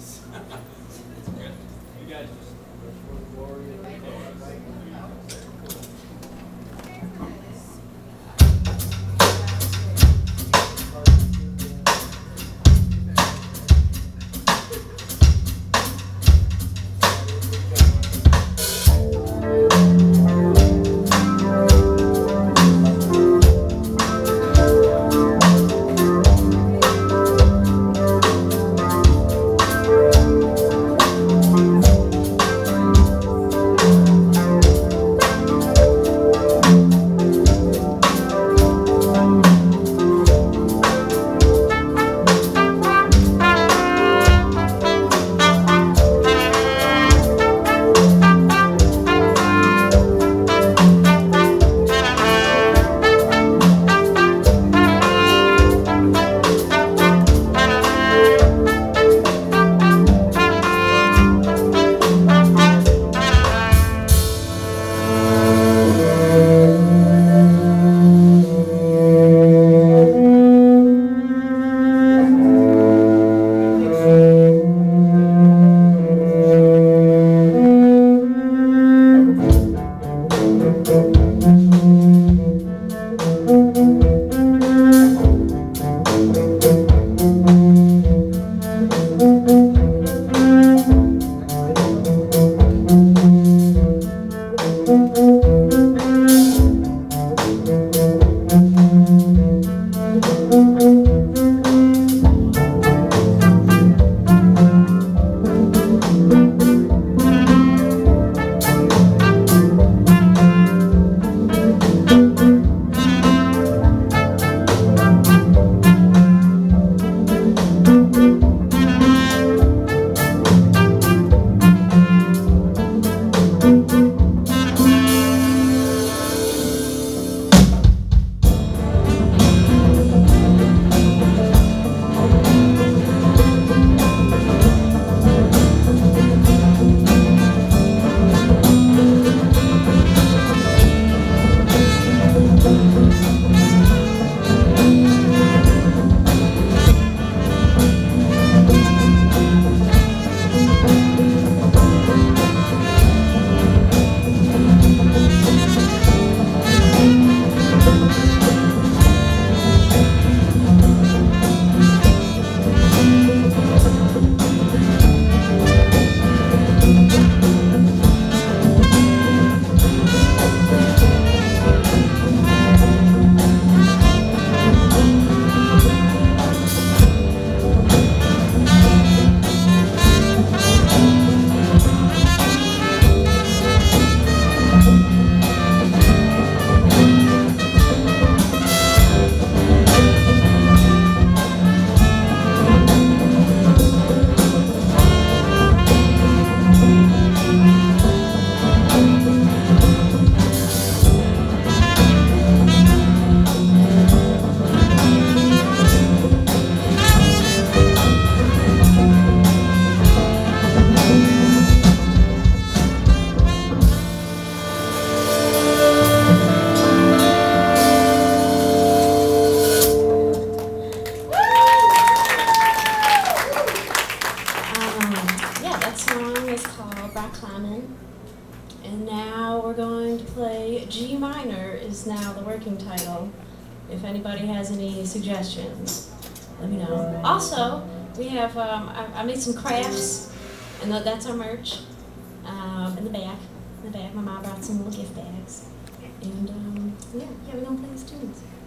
You guys just And now we're going to play G minor is now the working title. If anybody has any suggestions, let me know. Also, we have, I made some crafts, and that's our merch in the back. In the back, my mom brought some little gift bags. And yeah, we're going to play these tunes.